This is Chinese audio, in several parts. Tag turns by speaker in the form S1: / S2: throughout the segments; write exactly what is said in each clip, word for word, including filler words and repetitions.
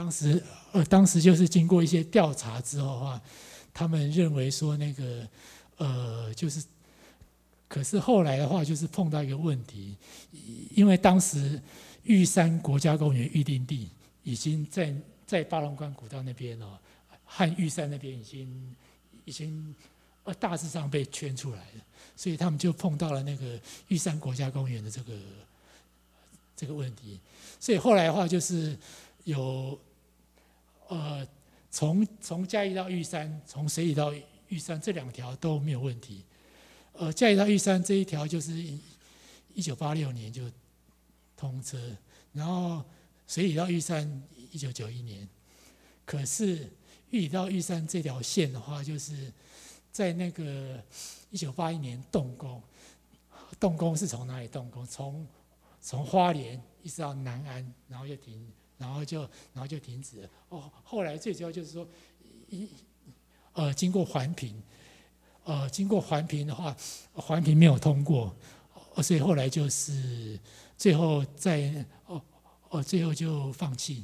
S1: 当时呃当时就是经过一些调查之后的话，他们认为说那个呃就是，可是后来的话就是碰到一个问题，因为当时玉山国家公园预定地已经在在巴龙关古道那边哦，和玉山那边已经已经呃大致上被圈出来了，所以他们就碰到了那个玉山国家公园的这个这个问题，所以后来的话就是有呃从从嘉义到玉山，从水里到玉山这两条都没有问题，呃嘉义到玉山这一条就是一九八六年就通车，然后水里到玉山一九九一年，可是玉里到玉山这条线的话，就是在那个一九八一年动工，动工是从哪里动工？从从花莲一直到南安，然后就停，然后就然后就停止了。哦，后来最主要就是说，一呃经过环评，呃经过环评的话，环评没有通过，所以后来就是最后在哦哦最后就放弃。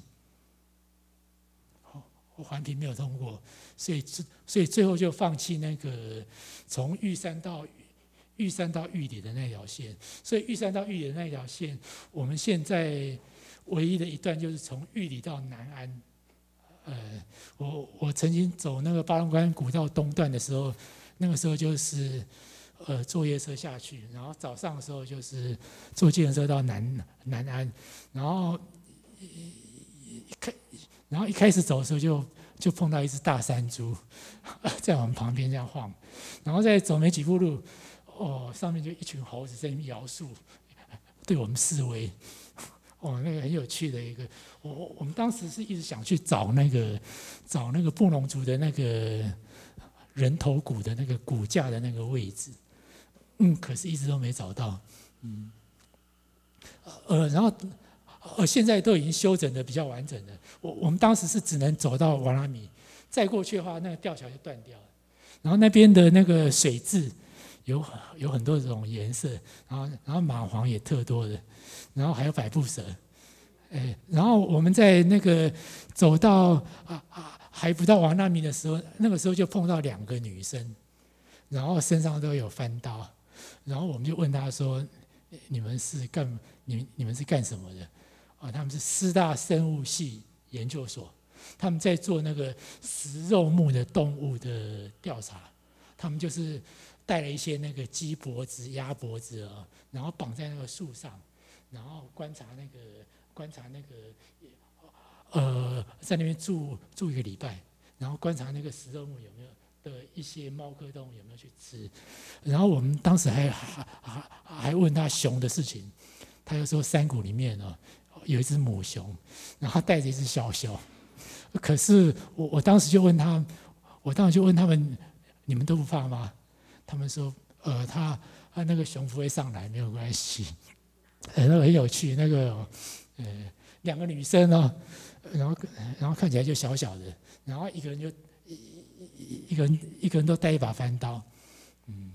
S1: 环评没有通过，所以所以最后就放弃那个从玉山到玉山到玉里的那条线。所以玉山到玉里的那条线，我们现在唯一的一段就是从玉里到南安。呃，我我曾经走那个巴龙关古道东段的时候，那个时候就是呃坐夜车下去，然后早上的时候就是坐计程车到南南安，然后一开。然后一开始走的时候就就碰到一只大山猪，在我们旁边这样晃，然后再走没几步路，哦，上面就一群猴子在那边摇树，对我们示威，哦，那个很有趣的一个，我我们当时是一直想去找那个找那个布农族的那个人头骨的那个骨架的那个位置，嗯，可是一直都没找到，嗯，呃，然后。呃，现在都已经修整的比较完整了。我我们当时是只能走到瓦拉米，再过去的话，那个吊桥就断掉了。然后那边的那个水质有有很多种颜色，然后然后蚂蟥也特多的，然后还有百步蛇，哎，然后我们在那个走到啊啊还不到瓦拉米的时候，那个时候就碰到两个女生，然后身上都有翻刀，然后我们就问她说：“你们是干你你们是干什么的？”啊，他们是师大生物系研究所，他们在做那个食肉目的动物的调查。他们就是带了一些那个鸡脖子、鸭脖子啊，然后绑在那个树上，然后观察那个观察那个呃，在那边住住一个礼拜，然后观察那个食肉目有没有的一些猫科动物有没有去吃。然后我们当时还还还还问他熊的事情，他就说山谷里面哦。有一只母熊，然后带着一只小熊。可是我我当时就问他，我当时就问他们，你们都不怕吗？他们说，呃，他他那个熊不会上来，没有关系。呃，那个很有趣，那个呃两个女生哦，然后然后看起来就小小的，然后一个人就一一一个人一个人都带一把翻刀，嗯。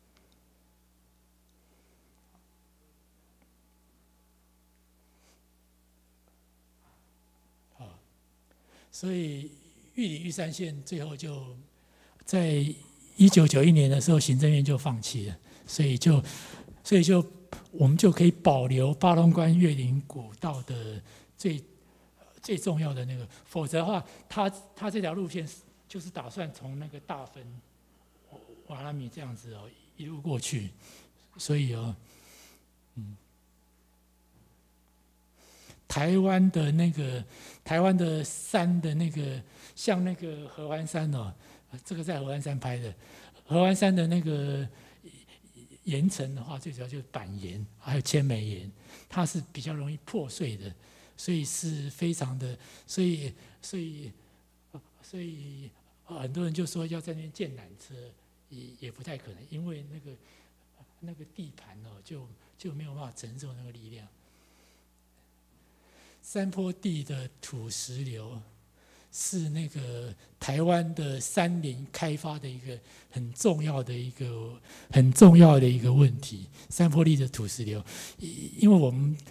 S1: 所以玉里玉山线最后就在一九九一年的时候，行政院就放弃了，所以就所以就我们就可以保留巴龙关越岭古道的最最重要的那个，否则的话，它它这条路线就是打算从那个大分瓦拉米这样子哦一路过去，所以哦，嗯。台湾的那个台湾的山的那个，像那个合欢山哦，这个在合欢山拍的。合欢山的那个岩层的话，最主要就是板岩，还有千枚岩，它是比较容易破碎的，所以是非常的，所以所以所以很多人就说要在那边建缆车，也也不太可能，因为那个那个地盘哦，就就没有办法承受那个力量。山坡地的土石流是那个台湾的山林开发的一个很重要的一个很重要的一个问题。山坡地的土石流，因为我们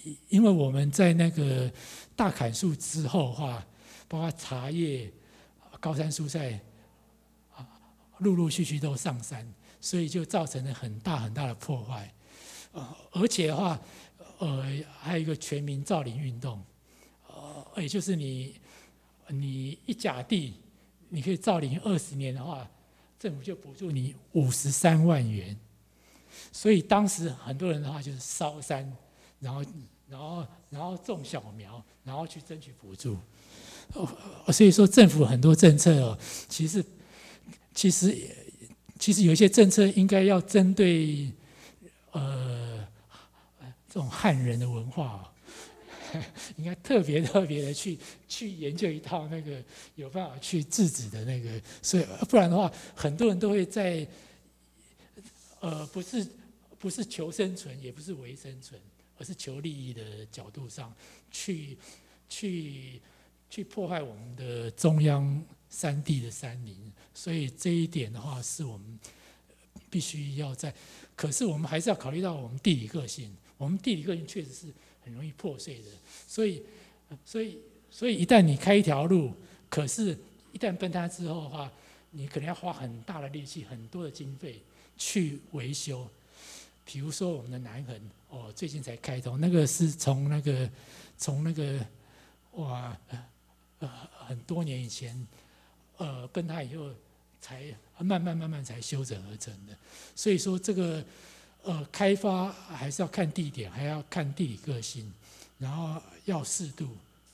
S1: 因为我们在那个大砍树之后的话，包括茶叶、高山蔬菜啊，陆陆续续都上山，所以就造成了很大很大的破坏。呃，而且的话，呃，还有一个全民造林运动，呃，也就是你你一甲地，你可以造林二十年的话，政府就补助你五十三万元。所以当时很多人的话就是烧山，然后然后然后种小苗，然后去争取补助。所以说政府很多政策哦，其实其实其实有一些政策应该要针对呃这种汉人的文化哦，应该特别特别的去去研究一套那个有办法去制止的那个，所以不然的话，很多人都会在呃不是不是求生存，也不是为生存，而是求利益的角度上去去去破坏我们的中央山地的山林，所以这一点的话是我们必须要在，可是我们还是要考虑到我们地理个性，我们地理个性确实是很容易破碎的，所以所以所以一旦你开一条路，可是一旦崩塌之后的话，你可能要花很大的力气、很多的经费去维修。比如说我们的南横，哦，最近才开通，那个是从那个从那个哇。呃，很多年以前，呃，崩塌以后才慢慢慢慢才修整而成的。所以说这个呃开发还是要看地点，还要看地理个性，然后要适度。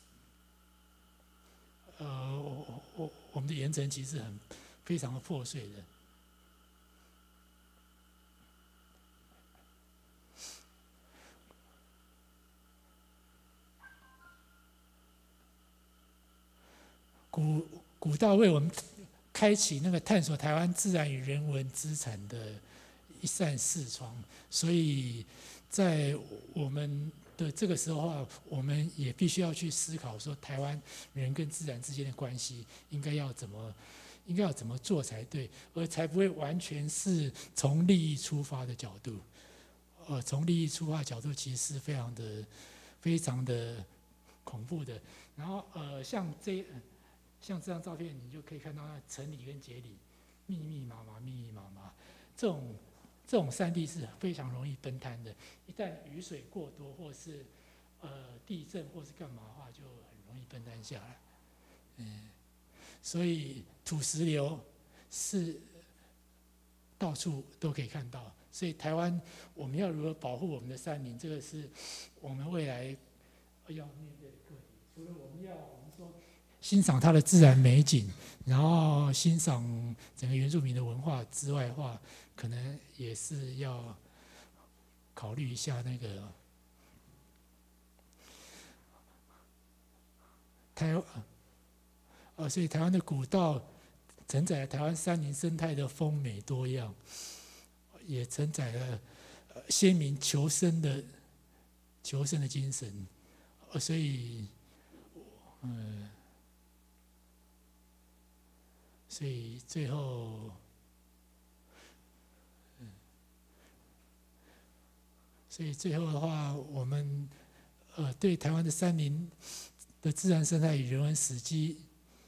S1: 呃，我我我们的盐城其实很非常的破碎的。古古道为我们开启那个探索台湾自然与人文资产的一扇视窗，所以在我们的这个时候啊，我们也必须要去思考说，台湾人跟自然之间的关系应该要怎么，应该要怎么做才对，而才不会完全是从利益出发的角度。呃，从利益出发的角度，其实是非常的、非常的恐怖的。然后呃，像这。像这张照片，你就可以看到那城里跟节里密密麻麻、密密麻麻，这种这种山地是非常容易崩塌的。一旦雨水过多，或是呃地震，或是干嘛的话，就很容易崩塌下来。嗯，所以土石流是到处都可以看到。所以台湾我们要如何保护我们的山林，这个是我们未来要面对的课题。除了我们要我们说。欣赏它的自然美景，然后欣赏整个原住民的文化之外的话，可能也是要考虑一下那个台湾，呃，所以台湾的古道承载了台湾山林生态的丰美多样，也承载了先民求生的求生的精神，呃，所以，嗯。所以最后，嗯，所以最后的话，我们呃对台湾的山林的自然生态与人文史迹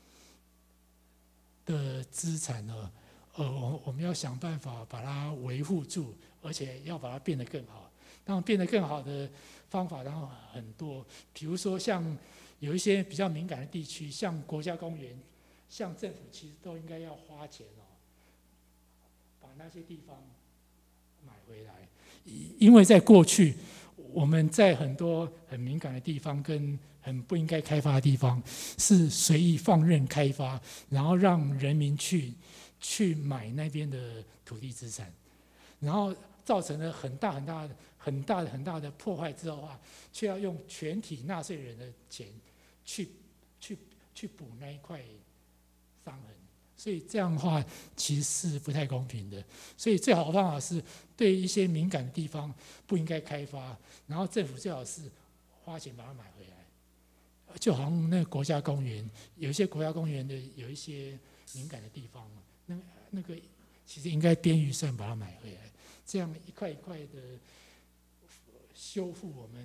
S1: 的资产呢，呃，我我们要想办法把它维护住，而且要把它变得更好。当然，变得更好的方法当然很多，比如说像有一些比较敏感的地区，像国家公园。像政府其实都应该要花钱哦，把那些地方买回来，因为在过去我们在很多很敏感的地方跟很不应该开发的地方，是随意放任开发，然后让人民去去买那边的土地资产，然后造成了很大很大的很大的很大的破坏之后啊，却要用全体纳税人的钱去去去补那一块。伤痕，所以这样的话其实是不太公平的。所以最好的方法是对一些敏感的地方不应该开发，然后政府最好是花钱把它买回来。就好像那个国家公园，有一些国家公园的有一些敏感的地方，那那个其实应该编预算把它买回来，这样一块一块的修复我们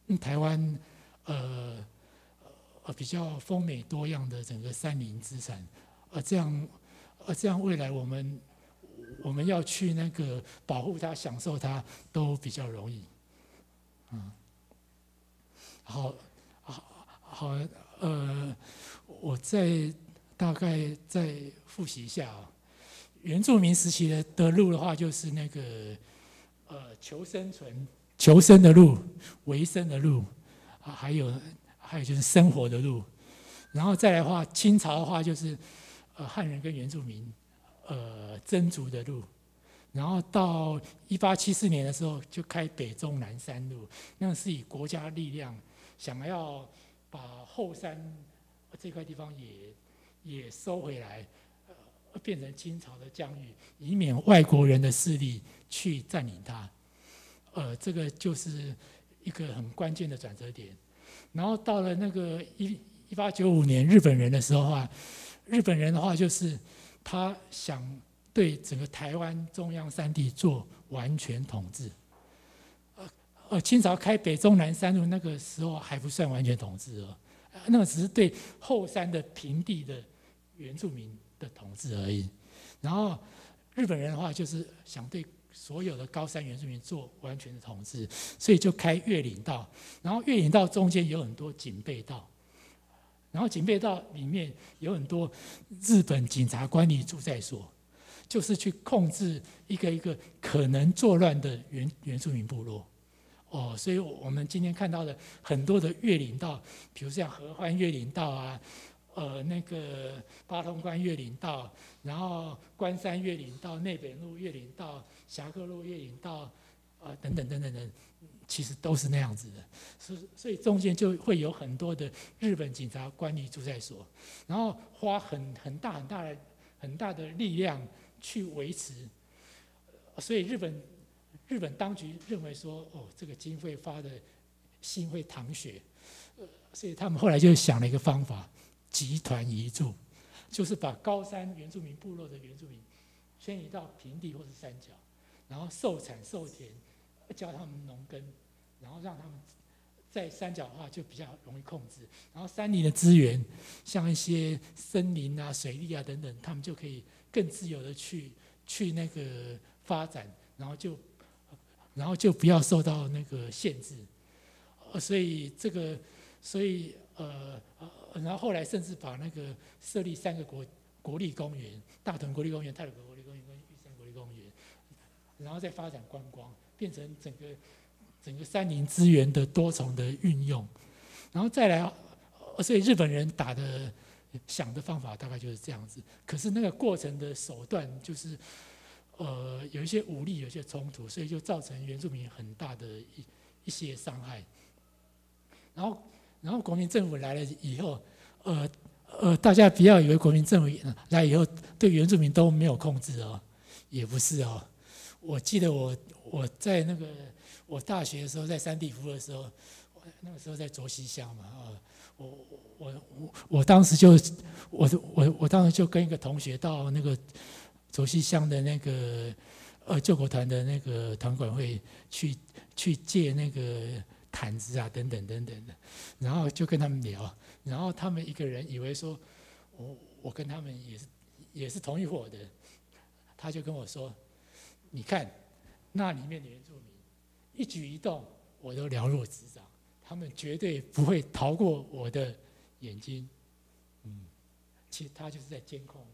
S1: 嗯台湾呃呃比较丰美多样的整个山林资产，呃这样呃这样未来我们我们要去那个保护它、享受它都比较容易。嗯，好，好，好，呃，我再大概再复习一下啊。原住民时期的的路的话，就是那个呃求生存、求生的路、维生的路啊，还有还有就是生活的路。然后再来的话，清朝的话就是呃汉人跟原住民呃争逐的路。然后到一八七四年的时候，就开北中南三路，那是以国家力量想要把后山这块地方也也收回来，呃，变成清朝的疆域，以免外国人的势力去占领它。呃，这个就是一个很关键的转折点。然后到了那个一一八九五年日本人的时候啊，日本人的话就是他想对整个台湾中央山地做完全统治。呃呃，清朝开北中南三路那个时候还不算完全统治哦，那个只是对后山的平地的原住民的统治而已。然后日本人的话就是想对所有的高山原住民做完全的统治，所以就开越岭道。然后越岭道中间有很多警备道，然后警备道里面有很多日本警察官吏驻在所，就是去控制一个一个可能作乱的原原住民部落。哦，所以我们今天看到的很多的越岭道，比如像合欢越岭道啊，呃，那个八通关越岭道，然后关山越岭道、内北路越岭道、侠客路越岭道，啊、呃，等等等等等，其实都是那样子的。所所以中间就会有很多的日本警察官吏驻在所，然后花很很大很大的很大的力量去维持。所以日本日本当局认为说，哦，这个经费发的心会淌血，呃，所以他们后来就想了一个方法。集团移住，就是把高山原住民部落的原住民迁移到平地或是山脚，然后授产授田，教他们农耕，然后让他们在山脚的话就比较容易控制。然后山林的资源，像一些森林啊、水利啊等等，他们就可以更自由的去去那个发展，然后就然后就不要受到那个限制。呃，所以这个，所以呃呃。然后后来甚至把那个设立三个国国立公园，大屯国立公园、太鲁阁国立公园跟玉山国立公园，然后再发展观光，变成整个整个山林资源的多重的运用。然后再来，所以日本人打的想的方法大概就是这样子。可是那个过程的手段就是，呃，有一些武力，有一些冲突，所以就造成原住民很大的一一些伤害。然后。然后国民政府来了以后，呃呃，大家不要以为国民政府来以后对原住民都没有控制哦，也不是哦。我记得我我在那个我大学的时候，在三地服的时候，那个时候在卓溪乡嘛，啊，我我我我当时就我我我当时就跟一个同学到那个卓溪乡的那个呃救国团的那个团管会去去借那个。毯子啊，等等等等的，然后就跟他们聊，然后他们一个人以为说，我我跟他们也是也是同一伙的，他就跟我说，你看那里面的原住民一举一动我都了若指掌，他们绝对不会逃过我的眼睛。嗯，其实他就是在监控，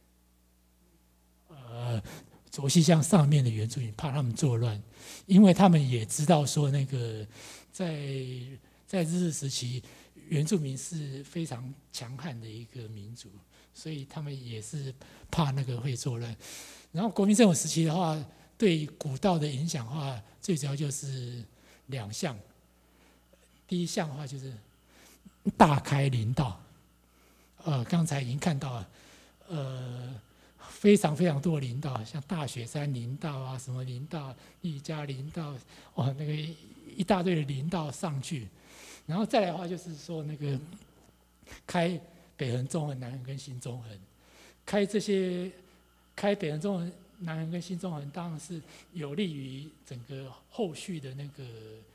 S1: 呃。卓溪乡上面的原住民怕他们作乱，因为他们也知道说那个在在日治时期，原住民是非常强悍的一个民族，所以他们也是怕那个会作乱。然后国民政府时期的话，对古道的影响的话，最主要就是两项。第一项的话就是大开林道，呃，刚才已经看到了，呃。非常非常多的林道，像大雪山林道啊，什么林道、一家林道，哦，那个一大堆的林道上去。然后再来的话，就是说那个开北横、中横、南横跟新中横，开这些开北横、中横、南横跟新中横，当然是有利于整个后续的那个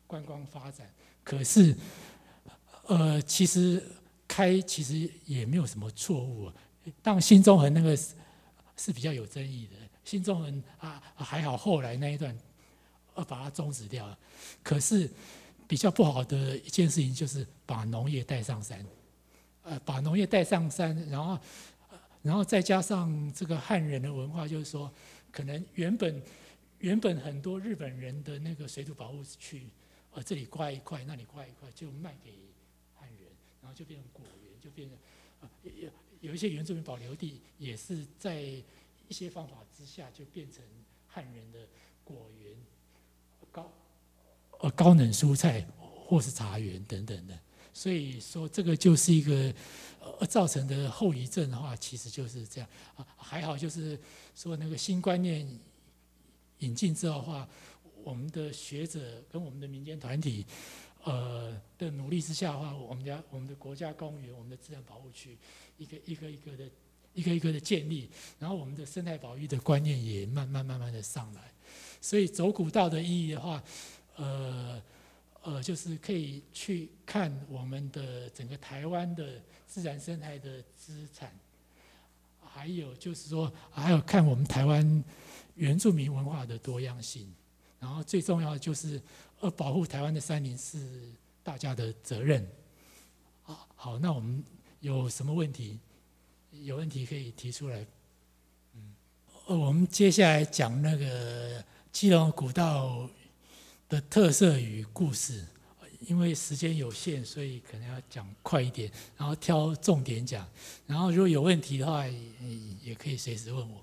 S1: 观光发展。可是，呃，其实开其实也没有什么错误。当新中横那个是是比较有争议的，新中横啊还好，后来那一段呃把它终止掉了。可是比较不好的一件事情就是把农业带上山，呃，把农业带上山，然后。然后再加上这个汉人的文化，就是说，可能原本原本很多日本人的那个水土保护区，呃，这里刮一块，那里刮一块，就卖给汉人，然后就变成果园，就变成呃有有一些原住民保留地，也是在一些方法之下，就变成汉人的果园、高呃高能蔬菜或是茶园等等的。所以说，这个就是一个呃造成的后遗症的话，其实就是这样啊。还好，就是说那个新观念引进之后的话，我们的学者跟我们的民间团体，呃的努力之下的话，我们家我们的国家公园、我们的自然保护区，一个一个一个的、一个一个的建立，然后我们的生态保育的观念也慢慢慢慢的上来。所以走古道的意义的话，呃。呃，就是可以去看我们的整个台湾的自然生态的资产，还有就是说，还有看我们台湾原住民文化的多样性，然后最重要的就是，呃，保护台湾的山林是大家的责任。好，好，那我们有什么问题？有问题可以提出来。嗯，呃，我们接下来讲那个基隆古道的特色与故事，因为时间有限，所以可能要讲快一点，然后挑重点讲。然后如果有问题的话，也可以随时问我。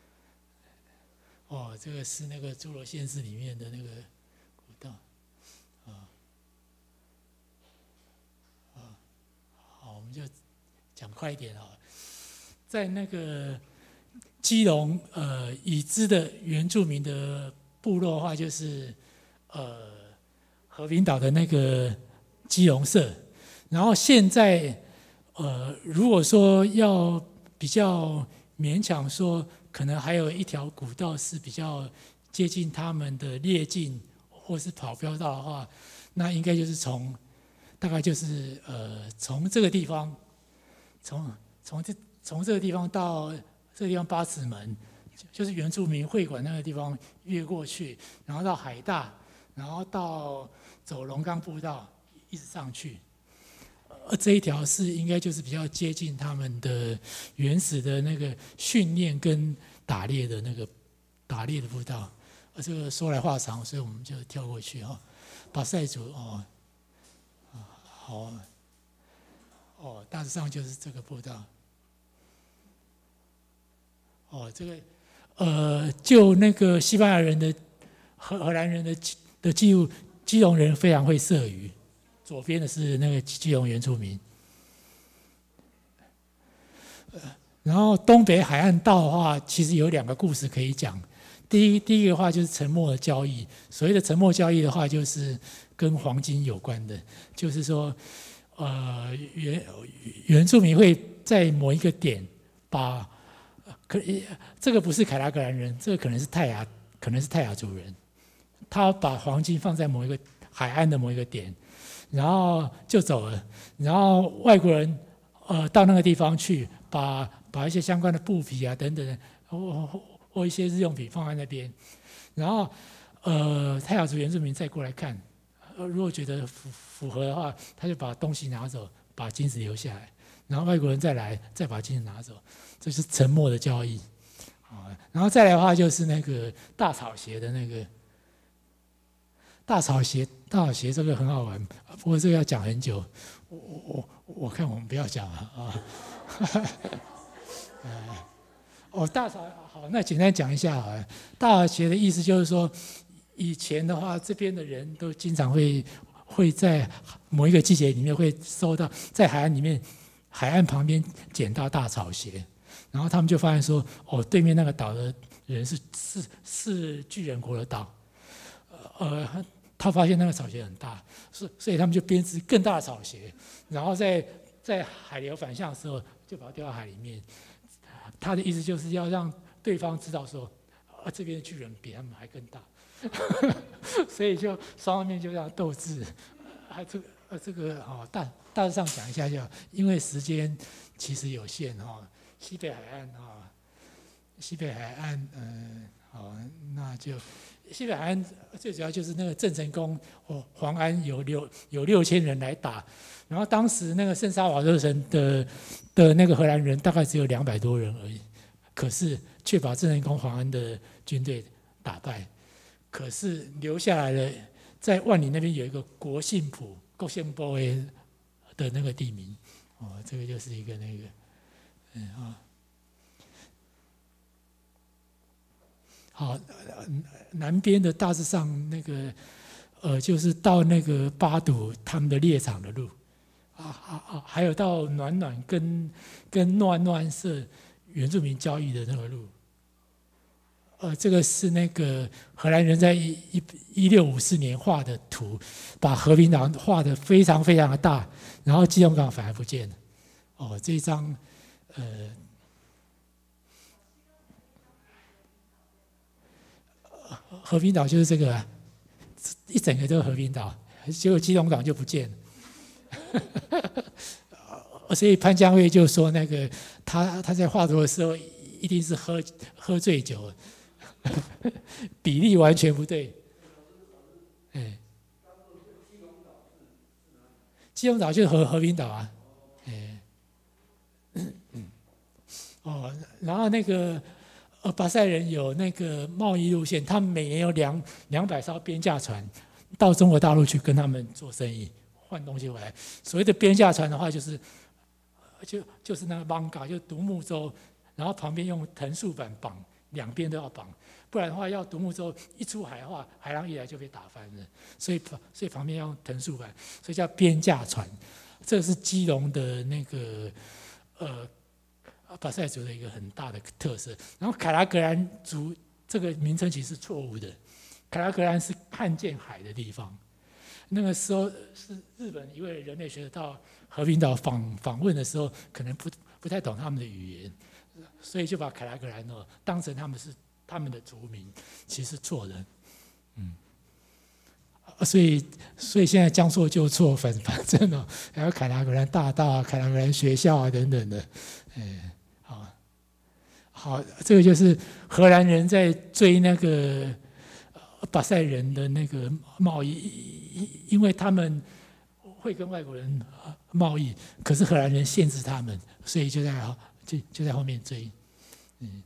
S1: 哦，这个是那个诸罗县市里面的那个古道，啊，啊，好，我们就讲快一点啊。在那个基隆呃已知的原住民的部落的话，就是呃。和平岛的那个基隆社，然后现在，呃，如果说要比较勉强说，可能还有一条古道是比较接近他们的列境或是跑标道的话，那应该就是从大概就是呃从这个地方，从从这从这个地方到这个地方八尺门，就是原住民会馆那个地方越过去，然后到海大，然后到走龙岗步道一直上去，而这一条是应该就是比较接近他们的原始的那个训练跟打猎的那个打猎的步道。而这个说来话长，所以我们就跳过去哈。巴塞族哦，好哦，大致上就是这个步道。哦，这个呃，就那个西班牙人的荷荷兰人的的记录。基隆人非常会射鱼，左边的是那个基隆原住民。然后东北海岸道的话，其实有两个故事可以讲。第一，第一个话就是沉没的交易。所谓的沉没交易的话，就是跟黄金有关的，就是说，呃，原原住民会在某一个点把，可这个不是凯拉格兰人，这个可能是泰雅，可能是泰雅族人。他把黄金放在某一个海岸的某一个点，然后就走了。然后外国人呃到那个地方去，把把一些相关的布匹啊等等，或或一些日用品放在那边。然后呃泰雅族原住民再过来看，呃如果觉得符符合的话，他就把东西拿走，把金子留下来。然后外国人再来，再把金子拿走，这是沉没的交易啊。然后再来的话，就是那个大草鞋的那个。大草鞋，大草鞋这个很好玩，不过这个要讲很久，我我我看我们不要讲了啊。哦，大草好，那简单讲一下好了。大草鞋的意思就是说，以前的话，这边的人都经常会会在某一个季节里面会收到，在海岸里面，海岸旁边捡到大草鞋，然后他们就发现说，哦，对面那个岛的人是是是巨人国的岛，呃。他发现那个草鞋很大，所所以他们就编织更大的草鞋，然后在在海流反向的时候就把它丢到海里面。他的意思就是要让对方知道说， 啊，这边的巨人比他们还更大，所以就双方面就这样斗智。啊，这个呃这个哦大大致上讲一下就好，因为时间其实有限哈、哦。西北海岸哈、哦，西北海岸嗯。呃好，那就西北海岸最主要就是那个郑成功哦，黄安有六有六千人来打，然后当时那个圣沙瓦多城的的那个荷兰人大概只有两百多人而已，可是却把郑成功、黄安的军队打败，可是留下来了，在万里那边有一个国姓埔、国姓埔的那个地名，哦，这个就是一个那个，嗯啊。好，南边的大致上那个，呃，就是到那个八堵他们的猎场的路，啊啊啊，还有到暖暖跟跟暖暖社原住民交易的那个路，呃，这个是那个荷兰人在一一一六五四年画的图，把和平岛画得非常非常的大，然后基隆港反而不见了。哦，这一张，呃。和平岛就是这个、啊，一整个都是和平岛，结果基隆港就不见了。所以潘江卫就说，那个他他在画图的时候一定是喝喝醉酒，比例完全不对。哎，基隆岛就是和和平岛啊，哎，哦，然后那个。呃，巴塞人有那个贸易路线，他们每年有两两百艘边架船到中国大陆去跟他们做生意，换东西回来。所谓的边架船的话，就是就就是那个 manga， 就独木舟，然后旁边用藤束板绑，两边都要绑，不然的话要独木舟一出海的话，海浪一来就被打翻了。所以所以旁边要用藤束板，所以叫边架船。这是基隆的那个呃。巴塞族的一个很大的特色，然后凯拉格兰族这个名称其实是错误的，凯拉格兰是看见海的地方。那个时候是日本一位人类学者到和平岛访访问的时候，可能不不太懂他们的语言，所以就把凯拉格兰哦当成他们是他们的族名，其实错的，嗯。所以，所以现在将错就错，反反正哦，还有凯拉格兰大道、凯拉格兰学校啊等等的，哎。好，这个就是荷兰人在追那个巴塞人的那个贸易，因为他们会跟外国人贸易，可是荷兰人限制他们，所以就在就就在后面追。嗯，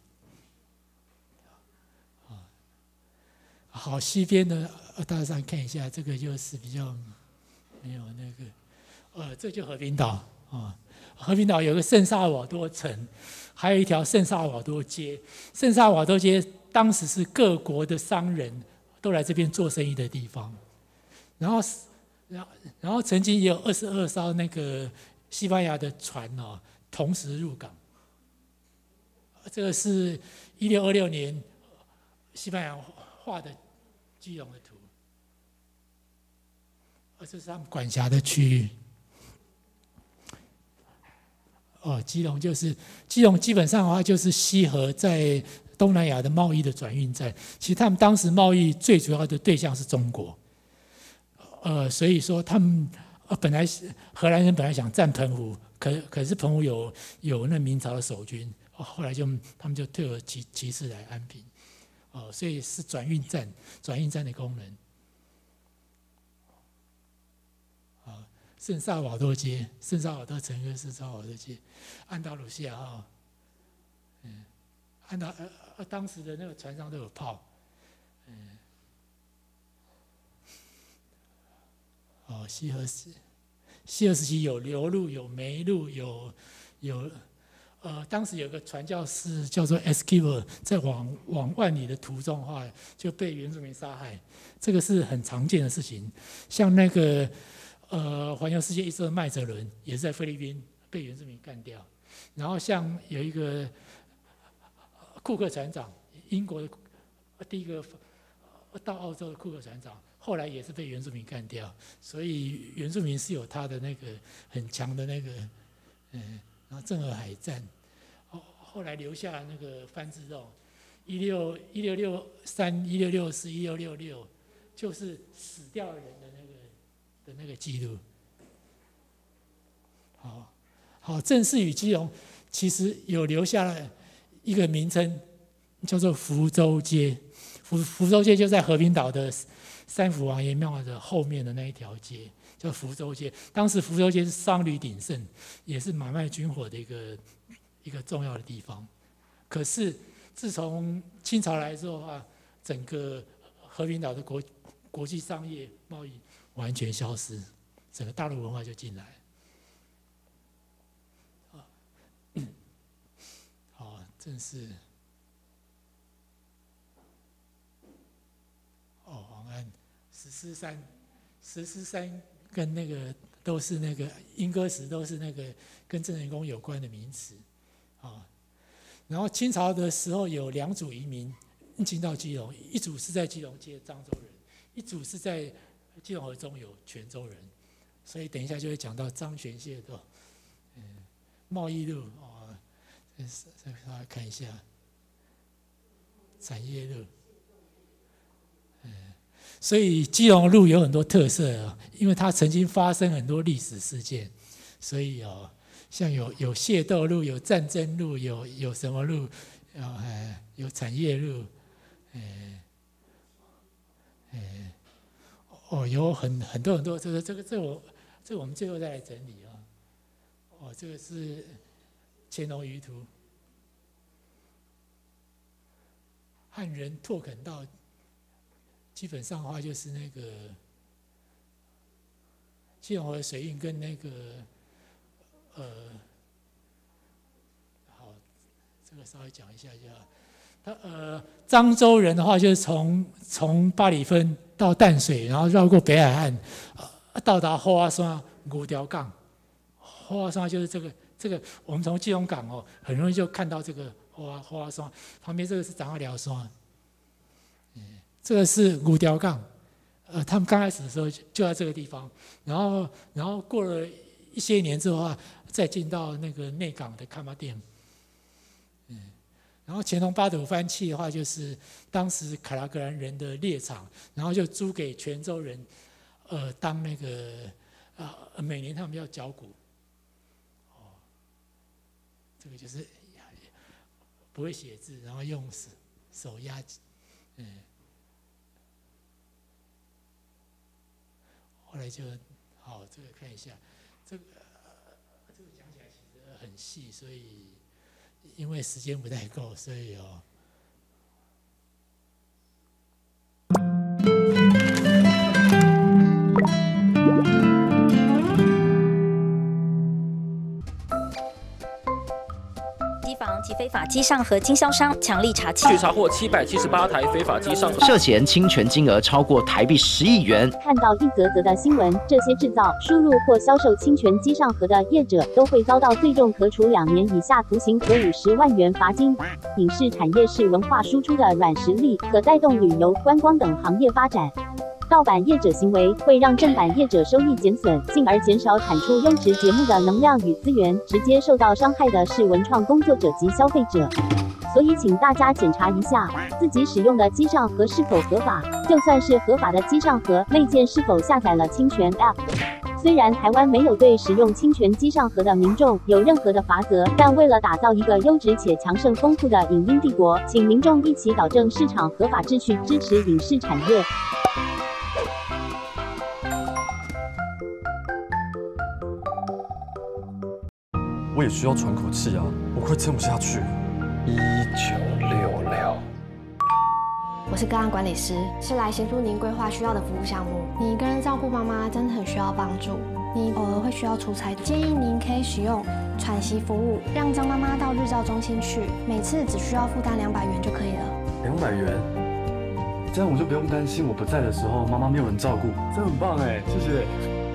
S1: 好，西边的大致上看一下，这个就是比较没有那个，呃，这就和平岛啊。和平岛有个圣萨瓦多城，还有一条圣萨瓦多街。圣萨瓦多街当时是各国的商人都来这边做生意的地方。然后，然后，然后曾经也有二十二艘那个西班牙的船哦，同时入港。这个是一六二六年西班牙画的基隆的图，而这是他们管辖的区域。哦，基隆就是基隆，基本上的话就是西河在东南亚的贸易的转运站。其实他们当时贸易最主要的对象是中国，呃，所以说他们呃本来荷兰人本来想占澎湖，可可是澎湖有有那明朝的守军，后来就他们就退而其其次来安平，哦、呃，所以是转运站，转运站的功能。圣萨瓦多街、圣萨瓦多城跟圣萨瓦多街，安达卢西亚哈，嗯，安达呃呃当时的那个船上都有炮，嗯，哦，西河时西河时期有流路、有煤路、有有呃，当时有个传教士叫做 Esquivel， 在往往万里的途中的话，就被原住民杀害，这个是很常见的事情，像那个。呃，环游世界一周的麦哲伦也是在菲律宾被原住民干掉。然后像有一个库克船长，英国的第一个到澳洲的库克船长，后来也是被原住民干掉。所以原住民是有他的那个很强的那个，嗯，然后郑和海战，后后来留下那个番字肉， 一六一六六三、一六六四、一六六六，就是死掉的人的那个的那个记录。好，好，正式与基隆其实有留下了一个名称，叫做福州街。福福州街就在和平岛的三府王爷庙的后面的那一条街，叫福州街。当时福州街是商旅鼎盛，也是买卖军火的一个一个重要的地方。可是自从清朝来之后啊，整个和平岛的国国际商业贸易完全消失，整个大陆文化就进来。啊，好，正是。哦，王安石狮山，石狮山跟那个都是那个莺歌石，都是那个跟郑成功有关的名词，啊。然后清朝的时候有两组移民进到基隆，一组是在基隆街漳州人，一组是在基隆河中有泉州人，所以等一下就会讲到漳泉蟹的，嗯，贸易路哦，再大家看一下产业路。所以基隆路有很多特色啊，因为它曾经发生很多历史事件，所以哦，像有有械斗路、有战争路、有有什么路，啊，哎，有产业路，哎，哎，哦，有很很多很多，这个这个这个我这个我们最后再来整理啊。哦，这个是乾隆舆图，汉人拓垦到。基本上的话就是那个基隆河水运跟那个呃，好，这个稍微讲一下就好。他呃，漳州人的话就是从从八里分到淡水，然后绕过北海岸，呃、到达花山五条港。花山就是这个这个，我们从基隆港哦，很容易就看到这个花花山旁边这个是长寮山。这个是五条港，呃，他们刚开始的时候就在这个地方，然后，然后过了一些年之后啊，再进到那个内港的看马店，嗯，然后乾隆八斗翻契的话，就是当时卡拉格兰人的猎场，然后就租给泉州人，呃，当那个呃，每年他们要缴股，哦，这个就是不会写字，然后用手手压，嗯。后来就好，这个看一下，这个、呃、这个讲起来其实很细，所以因为时间不太够，所以哦。
S2: 及非法机上盒经销商强力查缉，
S3: 据查获七百七十八台非法机上盒，
S4: 涉嫌侵权金额超过台币十亿元。
S5: 看到一则则的新闻，这些制造、输入或销售侵权机上盒的业者都会遭到最重可处两年以下徒刑和五十万元罚金。影视产业是文化输出的软实力，可带动旅游、观光等行业发展。盗版业者行为会让正版业者收益减损，进而减少产出优质节目的能量与资源，直接受到伤害的是文创工作者及消费者。所以，请大家检查一下自己使用的机上盒是否合法，就算是合法的机上盒，内建是否下载了侵权 App。虽然台湾没有对使用侵权机上盒的民众有任何的罚则，但为了打造一个优质且强盛丰富的影音帝国，请民众一起导正市场合法秩序，支持影视产业。
S6: 我也需要喘口气啊，我快撑不下去了。一九六六，
S7: 我是个案管理师，是来协助您规划需要的服务项目。你一个人照顾妈妈真的很需要帮助，你偶尔会需要出差，建议您可以使用喘息服务，让张妈妈到日照中心去，每次只需要负担两百元就可以了。
S6: 两百元，这样我就不用担心我不在的时候妈妈没有人照顾，这很棒哎，谢谢。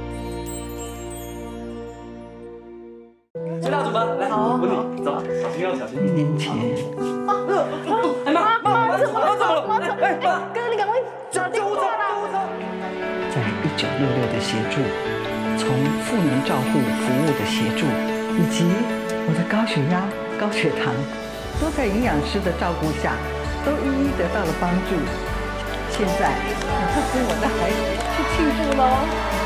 S3: 崔大主吧，来，我稳你，走，小心哦，小心。
S8: 年前，
S3: 哎妈，妈，妈怎么了？妈怎么了？哎妈，
S8: 哥，你赶快打电话啦！在一九六六的协助，从赋能照护服务的协助，以及我的高血压、高血糖，都在营养师的照顾下， 都一一得到了帮助。现在，赶快跟我的孩子去庆祝喽！